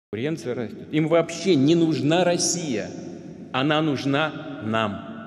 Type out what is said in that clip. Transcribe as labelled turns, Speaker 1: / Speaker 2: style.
Speaker 1: Конкуренция растет. Им вообще не нужна Россия. Она нужна нам.